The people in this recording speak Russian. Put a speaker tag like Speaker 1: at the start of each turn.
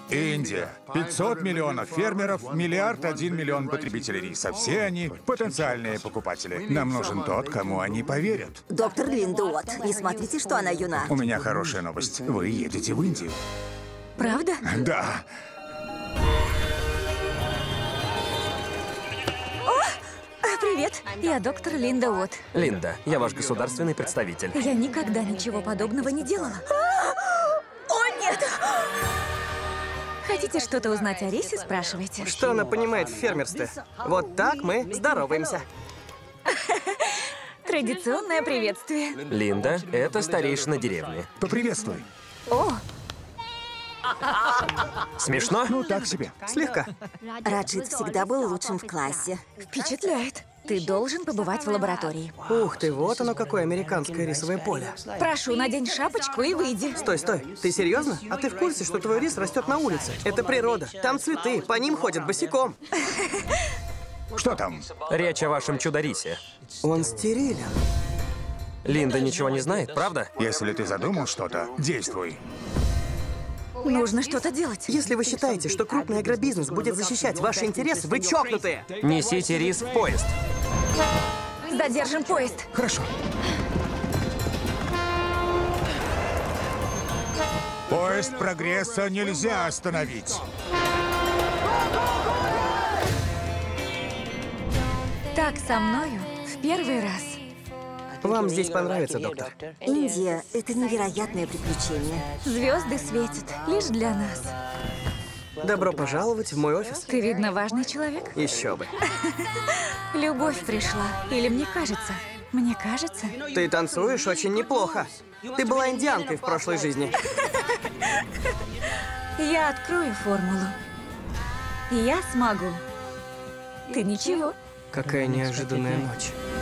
Speaker 1: Индия. 500 миллионов фермеров, 1,1 миллиард потребителей риса. Все они потенциальные покупатели. Нам нужен тот, кому они поверят.
Speaker 2: Доктор Линда Уотт, не смотрите, что она юна.
Speaker 1: У меня хорошая новость. Вы едете в Индию.
Speaker 2: Правда?
Speaker 1: Да.
Speaker 2: Привет, я доктор Линда Уотт.
Speaker 3: Линда, я ваш государственный представитель.
Speaker 2: Я никогда ничего подобного не делала. О, нет! Хотите что-то узнать о рисе, спрашивайте?
Speaker 4: Что она понимает в фермерстве? Вот так мы здороваемся.
Speaker 2: Традиционное приветствие.
Speaker 3: Линда, это старейшина деревни.
Speaker 1: Поприветствуй.
Speaker 2: О,
Speaker 3: Смешно?
Speaker 1: Ну, так себе.
Speaker 4: Слегка.
Speaker 2: Раджит всегда был лучшим в классе. Впечатляет. Ты должен побывать в лаборатории.
Speaker 4: Ух ты, вот оно какое американское рисовое поле.
Speaker 2: Прошу, надень шапочку и выйди.
Speaker 4: Стой, стой. Ты серьезно? А ты в курсе, что твой рис растет на улице? Это природа. Там цветы, по ним ходят босиком.
Speaker 1: Что там?
Speaker 3: Речь о вашем чудо-рисе.
Speaker 4: Он стерилен.
Speaker 3: Линда ничего не знает, правда?
Speaker 1: Если ты задумал что-то, действуй.
Speaker 2: Нужно что-то делать.
Speaker 4: Если вы считаете, что крупный агробизнес будет защищать ваши интересы, вы чокнутые.
Speaker 3: Несите рис в поезд.
Speaker 2: Задержим поезд.
Speaker 1: Хорошо. Поезд прогресса нельзя остановить.
Speaker 2: Так со мною в первый раз.
Speaker 4: Вам здесь понравится, доктор.
Speaker 2: Индия — это невероятное приключение. Звезды светят лишь для нас.
Speaker 4: Добро пожаловать в мой офис.
Speaker 2: Ты, видно, важный человек.
Speaker 4: Еще бы.
Speaker 2: Любовь пришла. Или мне кажется? Мне кажется.
Speaker 4: Ты танцуешь очень неплохо. Ты была индианкой в прошлой жизни.
Speaker 2: Я открою формулу. Я смогу. Ты ничего.
Speaker 4: Какая неожиданная ночь.